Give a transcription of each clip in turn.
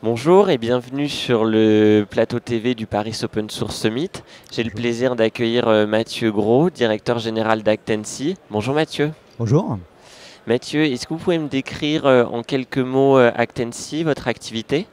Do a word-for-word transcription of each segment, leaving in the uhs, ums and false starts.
Bonjour et bienvenue sur le plateau T V du Paris Open Source Summit. J'ai le plaisir d'accueillir euh, Mathieu Gros, directeur général d'Actensi. Bonjour Mathieu. Bonjour. Mathieu, est-ce que vous pouvez me décrire euh, en quelques mots euh, Actensi, votre activité?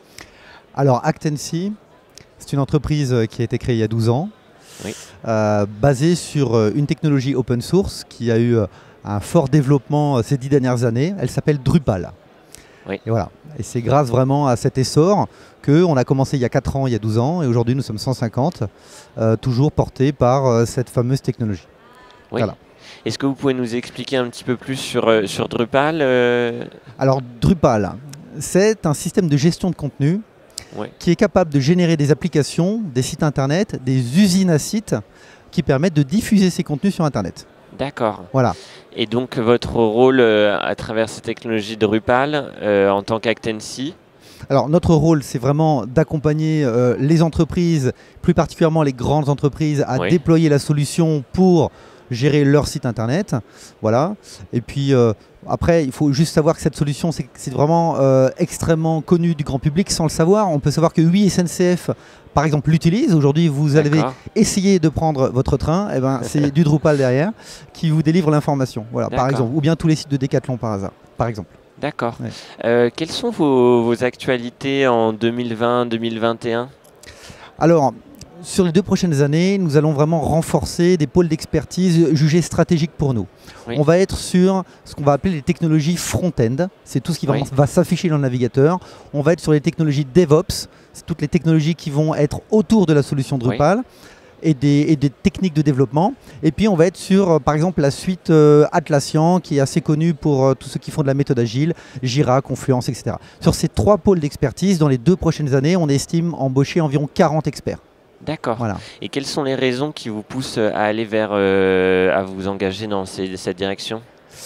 Alors Actensi, c'est une entreprise qui a été créée il y a douze ans, Oui. euh, basée sur une technologie open source qui a eu un fort développement ces dix dernières années. Elle s'appelle Drupal. Oui. Et voilà. Et c'est grâce vraiment à cet essor qu'on a commencé il y a quatre ans, il y a douze ans, et aujourd'hui nous sommes cent cinquante, euh, toujours portés par euh, cette fameuse technologie. Oui. Voilà. Est-ce que vous pouvez nous expliquer un petit peu plus sur, euh, sur Drupal euh... Alors Drupal, c'est un système de gestion de contenu ouais. qui est capable de générer des applications, des sites internet, des usines à sites qui permettent de diffuser ces contenus sur internet. D'accord. Voilà. Et donc votre rôle euh, à travers ces technologies Drupal euh, en tant qu'Actensi? Alors notre rôle, c'est vraiment d'accompagner euh, les entreprises, plus particulièrement les grandes entreprises, à oui. déployer la solution pour gérer leur site internet. Voilà. Et puis euh, après, il faut juste savoir que cette solution, c'est vraiment euh, extrêmement connu du grand public sans le savoir. On peut savoir que oui, S N C F, par exemple, l'utilise. Aujourd'hui, vous allez essayer de prendre votre train, et ben, c'est du Drupal derrière qui vous délivre l'information. Voilà, par exemple. Ou bien tous les sites de Decathlon par hasard, par exemple. D'accord. Ouais. Euh, quelles sont vos, vos actualités en deux mille vingt deux mille vingt et un? Alors, sur les deux prochaines années, nous allons vraiment renforcer des pôles d'expertise jugés stratégiques pour nous. Oui. On va être sur ce qu'on va appeler les technologies front-end. C'est tout ce qui va, oui. va s'afficher dans le navigateur. On va être sur les technologies DevOps. C'est toutes les technologies qui vont être autour de la solution Drupal. Oui. Et des, et des techniques de développement. Et puis on va être sur, euh, par exemple, la suite euh, Atlassian, qui est assez connue pour euh, tous ceux qui font de la méthode agile, Jira, Confluence, et cetera. Sur ces trois pôles d'expertise, dans les deux prochaines années, on estime embaucher environ quarante experts. D'accord. Voilà. Et quelles sont les raisons qui vous poussent à aller vers, euh, à vous engager dans ces, cette direction?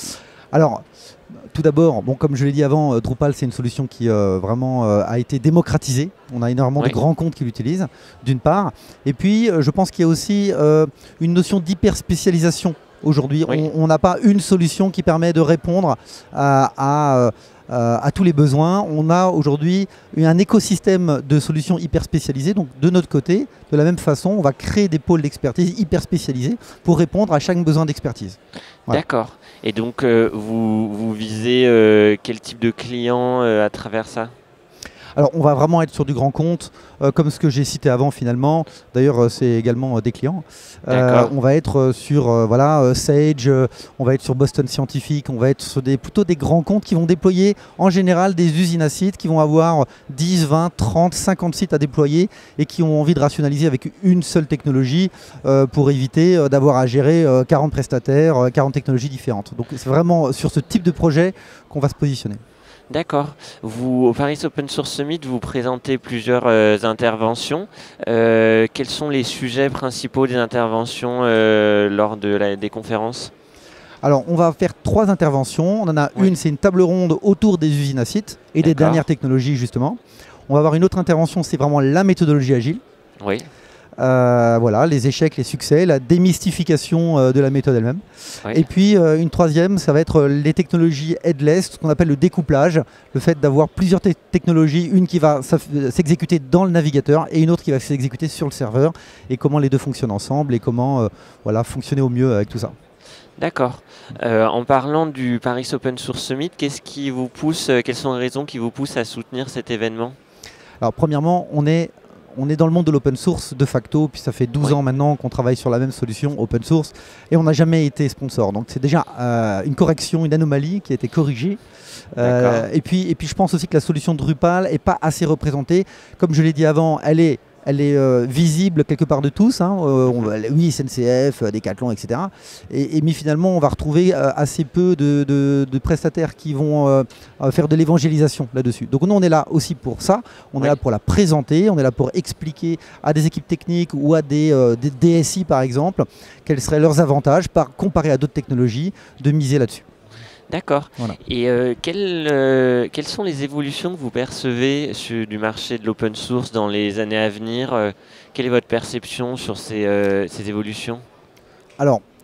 Alors, tout d'abord, bon, comme je l'ai dit avant, Drupal, c'est une solution qui euh, vraiment euh, a été démocratisée. On a énormément oui. de grands comptes qui l'utilisent, d'une part. Et puis, euh, je pense qu'il y a aussi euh, une notion d'hyper-spécialisation. Aujourd'hui, oui. on n'a pas une solution qui permet de répondre à, à, à, à tous les besoins. On a aujourd'hui un écosystème de solutions hyper spécialisées. Donc, de notre côté, de la même façon, on va créer des pôles d'expertise hyper spécialisés pour répondre à chaque besoin d'expertise. Voilà. D'accord. Et donc, euh, vous, vous visez euh, quel type de client euh, à travers ça? Alors, on va vraiment être sur du grand compte, euh, comme ce que j'ai cité avant finalement. D'ailleurs, euh, c'est également euh, des clients. Euh, on va être euh, sur euh, voilà, euh, Sage, euh, on va être sur Boston Scientific, on va être sur des, plutôt des grands comptes qui vont déployer en général des usines à sites, qui vont avoir dix, vingt, trente, cinquante sites à déployer et qui ont envie de rationaliser avec une seule technologie euh, pour éviter euh, d'avoir à gérer euh, quarante prestataires, euh, quarante technologies différentes. Donc, c'est vraiment sur ce type de projet qu'on va se positionner. D'accord. Vous, au Paris Open Source Summit, vous présentez plusieurs euh, interventions. Euh, quels sont les sujets principaux des interventions euh, lors de la, des conférences? Alors, on va faire trois interventions. On en a oui. une, c'est une table ronde autour des usines à sites et des dernières technologies, justement. On va avoir une autre intervention, c'est vraiment la méthodologie agile. Oui. Euh, voilà, les échecs, les succès, la démystification euh, de la méthode elle-même. Oui. Et puis euh, une troisième, ça va être les technologies headless, ce qu'on appelle le découplage, le fait d'avoir plusieurs te technologies, une qui va s'exécuter dans le navigateur et une autre qui va s'exécuter sur le serveur, et comment les deux fonctionnent ensemble et comment euh, voilà, fonctionner au mieux avec tout ça. D'accord. Euh, en parlant du Paris Open Source Summit, qu'est-ce qui vous pousse, euh, quelles sont les raisons qui vous poussent à soutenir cet événement? Alors premièrement, on est On est dans le monde de l'open source de facto, puis ça fait douze oui. ans maintenant qu'on travaille sur la même solution open source et on n'a jamais été sponsor. Donc c'est déjà euh, une correction, une anomalie qui a été corrigée. Euh, et, puis, et puis je pense aussi que la solution Drupal n'est pas assez représentée. Comme je l'ai dit avant, elle est, elle est euh, visible quelque part de tous. Hein. Euh, on va, oui, S N C F, Decathlon, et cetera. Et, et, mais finalement, on va retrouver euh, assez peu de, de, de prestataires qui vont euh, faire de l'évangélisation là-dessus. Donc nous, on est là aussi pour ça. On oui. est là pour la présenter. On est là pour expliquer à des équipes techniques ou à des, euh, des D S I, par exemple, quels seraient leurs avantages par comparé à d'autres technologies, de miser là-dessus. D'accord. Voilà. Et euh, quelles, euh, quelles sont les évolutions que vous percevez sur, du marché de l'open source dans les années à venir? euh, Quelle est votre perception sur ces, euh, ces évolutions? Alors,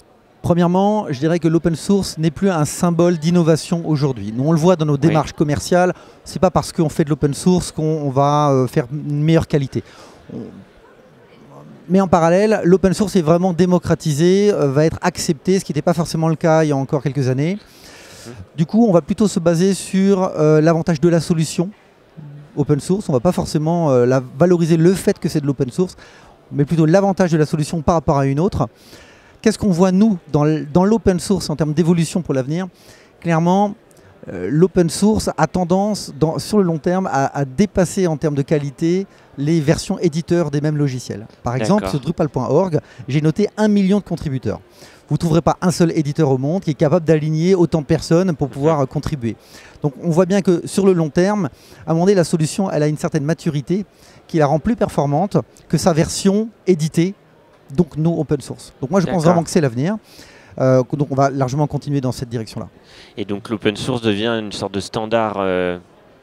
Premièrement, je dirais que l'open source n'est plus un symbole d'innovation aujourd'hui. Nous, on le voit dans nos démarches oui. commerciales. Ce n'est pas parce qu'on fait de l'open source qu'on va euh, faire une meilleure qualité. On... Mais en parallèle, l'open source est vraiment démocratisé, euh, va être accepté, ce qui n'était pas forcément le cas il y a encore quelques années. Mmh. Du coup, on va plutôt se baser sur euh, l'avantage de la solution open source. On ne va pas forcément euh, la valoriser le fait que c'est de l'open source, mais plutôt l'avantage de la solution par rapport à une autre. Qu'est-ce qu'on voit, nous, dans l'open source en termes d'évolution pour l'avenir? Clairement, euh, l'open source a tendance, dans, sur le long terme, à, à dépasser en termes de qualité les versions éditeurs des mêmes logiciels. Par exemple, sur Drupal point org, j'ai noté un million de contributeurs. Vous ne trouverez pas un seul éditeur au monde qui est capable d'aligner autant de personnes pour pouvoir euh, contribuer. Donc on voit bien que sur le long terme, à un moment donné, la solution elle a une certaine maturité qui la rend plus performante que sa version éditée, donc non open source. Donc moi je pense vraiment que c'est l'avenir. Euh, donc on va largement continuer dans cette direction-là. Et donc l'open source devient une sorte de standard euh...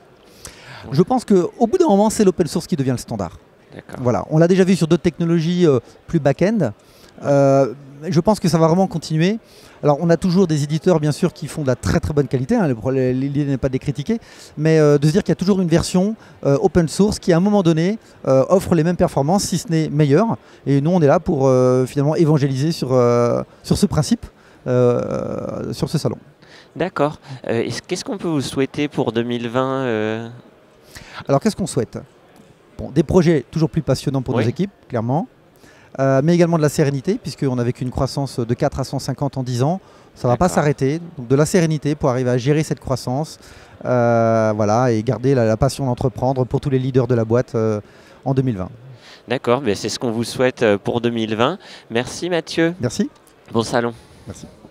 Je pense qu'au bout d'un moment, c'est l'open source qui devient le standard. Voilà. On l'a déjà vu sur d'autres technologies euh, plus back-end. Euh, je pense que ça va vraiment continuer. Alors on a toujours des éditeurs bien sûr qui font de la très très bonne qualité, hein, l'idée n'est pas de les critiquer, mais euh, de se dire qu'il y a toujours une version euh, open source qui à un moment donné euh, offre les mêmes performances, si ce n'est meilleure. Et nous on est là pour euh, finalement évangéliser sur, euh, sur ce principe, euh, sur ce salon. D'accord. Euh, Qu'est-ce qu'on peut vous souhaiter pour deux mille vingt euh... Alors qu'est-ce qu'on souhaite? Bon, des projets toujours plus passionnants pour oui. nos équipes, clairement. Euh, mais également de la sérénité, puisqu'on a vécu une croissance de quatre à cent cinquante en dix ans. Ça ne va pas s'arrêter. Donc de la sérénité pour arriver à gérer cette croissance euh, voilà, et garder la, la passion d'entreprendre pour tous les leaders de la boîte euh, en deux mille vingt. D'accord, c'est ce qu'on vous souhaite pour deux mille vingt. Merci Mathieu. Merci. Bon salon. Merci.